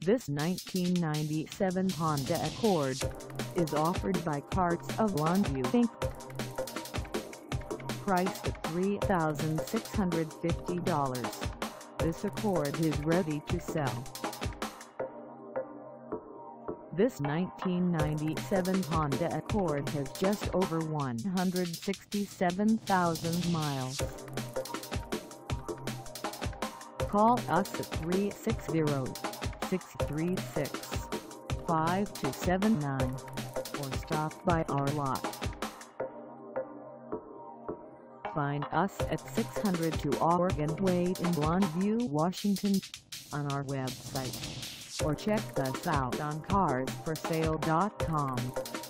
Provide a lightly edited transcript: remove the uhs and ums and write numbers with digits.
This 1997 Honda Accord is offered by Karz of Longview Inc. Priced at $3,650, this Accord is ready to sell. This 1997 Honda Accord has just over 167,000 miles. Call us at 360-636-5279 or stop by our lot. Find us at 602 Oregon Way in Longview, Washington on our website, or check us out on carsforsale.com.